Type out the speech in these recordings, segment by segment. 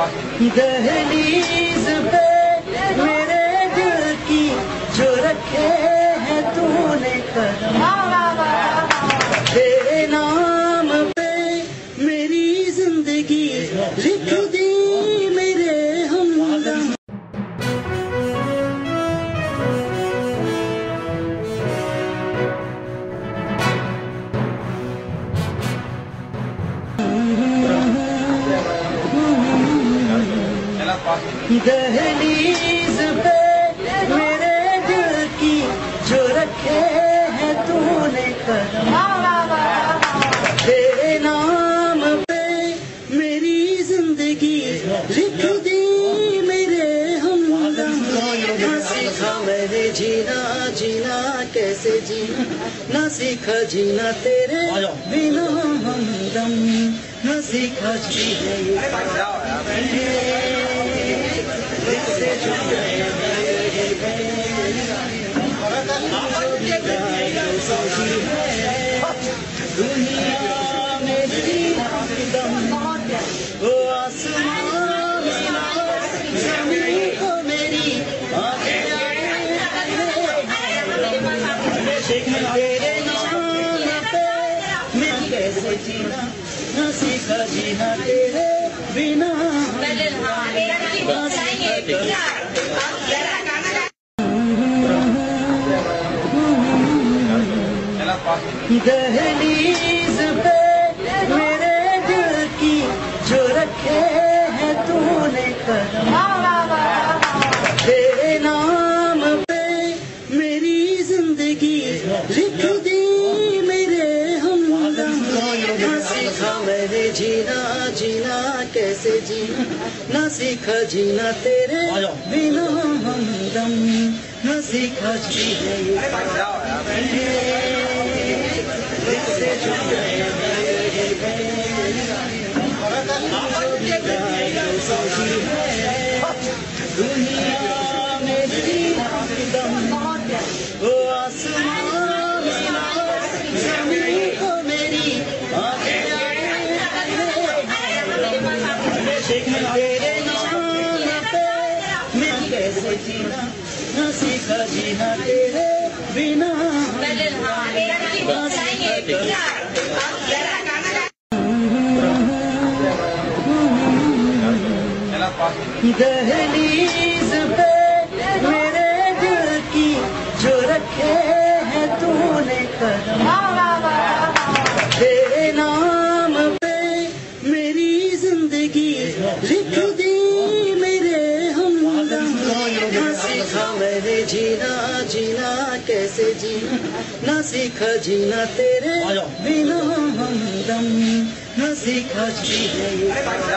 दहलीज पे मेरे दिल की जो रखे है तूने कदम, तेरे नाम पे मेरी जिंदगी लिख दी मेरे हमदम। दहलीज पे मेरे दिल की जो रखे है तूने कदम, तेरे नाम पे मेरी जिंदगी लिख दी मेरे हमदम। ना सीखा मैंने जीना, जीना कैसे जीना, ना सीखा जीना तेरे बिना हमदम, ना सीखा जीना दुनिया मेरी हमदम, वो आसमान ज़मीन को मेरी तेरे नाम पे मैं कैसे जीना, ना सीखा जीना तेरे बिना। दहलीज पे मेरे दिल की जो रखे है तूने कदम, तेरे नाम पे मेरी जिंदगी लिख दी मेरे हमदम। ना सीखा मैंने जीना, जीना कैसे जीना, ना सीखा जीना तेरे बिना हमदम, ना सीखा जीना दुनिया मेरी हमदम, वो आसमान ज़मीन को मेरी तेरे नाम पे मैं कैसे जीना, ना सीखा जीना तेरे बिना। दहलीज पे मेरे दिल की जो रखे है तूने कदम, तेरे नाम पे मेरी जिंदगी लिख दी मेरे हमदम। ना सीखा मैंने जीना, जीना कैसे जीना, ना सीखा जीना तेरे बिना हमदम, ना सीखा जीना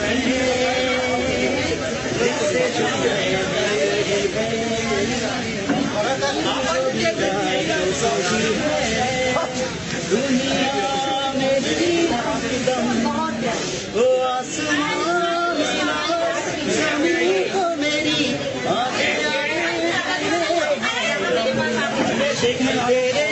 दुनिया मेरी हमदम, वो आसमान ज़मीन को मेरी तेरे